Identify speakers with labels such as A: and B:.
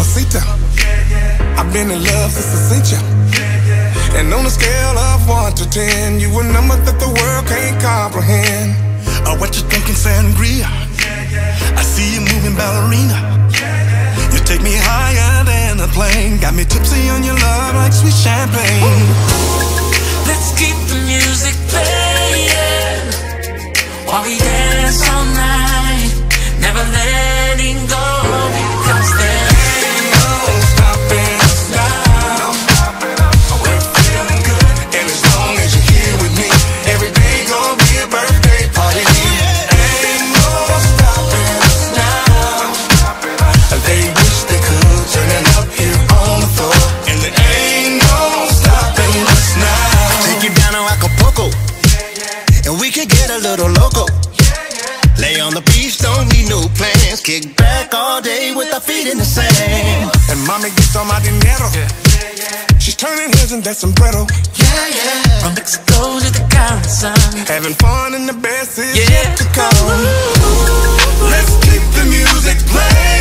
A: mamacita. I've been in love since I seen you. And on a scale of 1 to 10, you a number that the world can't comprehend. What you thinking, sangria? I see you moving ballerina. You take me higher than a plane. Got me tipsy on your love like sweet champagne.
B: Let's keep the music playing while we dance all night, never letting go, because there ain't no stopping us now. We're feeling good, and as long as you're here with me, every day gonna be a birthday party. Ain't no stopping us now. They wish they could turn it up here on the floor, and there ain't no stopping us now.
C: Take you down to Acapulco, and we can get a little loco. Lay on the beach, don't need no plans. Kick back all day with our feet in the sand.
A: And mommy gets all my dinero. She's turning heads in that sombrero.
B: From Mexico to the Caribbean,
A: Having fun and the best is
B: Yeah.
A: yet to come. Let's keep the music playing